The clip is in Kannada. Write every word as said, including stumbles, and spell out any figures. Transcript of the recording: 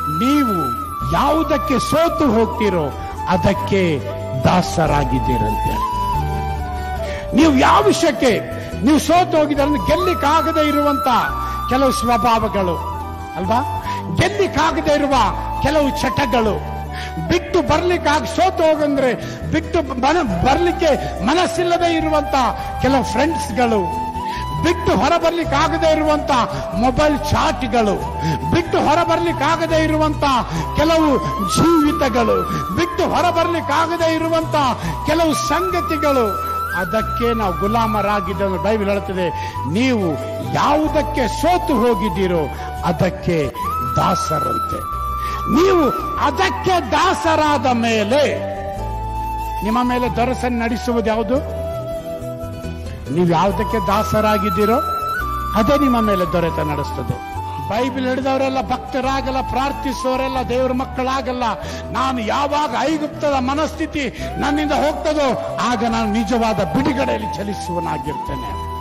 ನೀವು ಯಾವುದಕ್ಕೆ ಸೋತು ಹೋಗ್ತೀರೋ ಅದಕ್ಕೆ ದಾಸರಾಗಿದ್ದೀರಂತೆ. ನೀವು ಯಾವ ವಿಷಯಕ್ಕೆ ನೀವು ಸೋತು ಹೋಗಿದ್ರೆ ಗೆಲ್ಲಿಕ್ಕಾಗದೇ ಇರುವಂತ ಕೆಲವು ಸ್ವಭಾವಗಳು ಅಲ್ವಾ, ಗೆಲ್ಲಿಕ್ಕಾಗದೇ ಇರುವ ಕೆಲವು ಚಟಗಳು, ಬಿಟ್ಟು ಬರ್ಲಿಕ್ಕಾಗ ಸೋತು ಹೋಗಂದ್ರೆ ಬಿಟ್ಟು ಮನ ಬರ್ಲಿಕ್ಕೆ ಮನಸ್ಸಿಲ್ಲದೆ ಇರುವಂತ ಕೆಲವು ಫ್ರೆಂಡ್ಸ್ಗಳು, ಬಿಟ್ಟು ಹೊರ ಬರ್ಲಿಕ್ಕಾಗದೇ ಇರುವಂತ ಮೊಬೈಲ್ ಚಾಟ್ಗಳು, ಬಿಟ್ಟು ಹೊರ ಬರ್ಲಿಕ್ಕಾಗದೇ ಇರುವಂತ ಕೆಲವು ಜೀವಿತಗಳು, ಬಿಟ್ಟು ಹೊರ ಬರ್ಲಿಕ್ಕಾಗದೇ ಇರುವಂತ ಕೆಲವು ಸಂಗತಿಗಳು, ಅದಕ್ಕೆ ನಾವು ಗುಲಾಮರಾಗಿದ್ದ ಬೈಬಲ್ ಹೇಳುತ್ತದೆ. ನೀವು ಯಾವುದಕ್ಕೆ ಸೋತು ಹೋಗಿದ್ದೀರೋ ಅದಕ್ಕೆ ದಾಸರಂತೆ. ನೀವು ಅದಕ್ಕೆ ದಾಸರಾದ ಮೇಲೆ ನಿಮ್ಮ ಮೇಲೆ ದೊರಸನ್ನು ನಡೆಸುವುದು ಯಾವುದು? ನೀವು ಯಾವುದಕ್ಕೆ ದಾಸರಾಗಿದ್ದೀರೋ ಅದೇ ನಿಮ್ಮ ಮೇಲೆ ದೊರೆತ ನಡೆಸ್ತದೆ. ಬೈಬಲ್ ಹಿಡಿದವರೆಲ್ಲ ಭಕ್ತರಾಗಲ್ಲ, ಪ್ರಾರ್ಥಿಸೋರೆಲ್ಲ ದೇವರ ಮಕ್ಕಳಾಗಲ್ಲ. ನಾನು ಯಾವಾಗ ಐಗುಪ್ತದ ಮನಸ್ಥಿತಿ ನನ್ನಿಂದ ಹೋಗ್ತದೋ ಆಗ ನಾನು ನಿಜವಾದ ಬಿಡುಗಡೆಯಲ್ಲಿ ಚಲಿಸುವನಾಗಿರ್ತೇನೆ.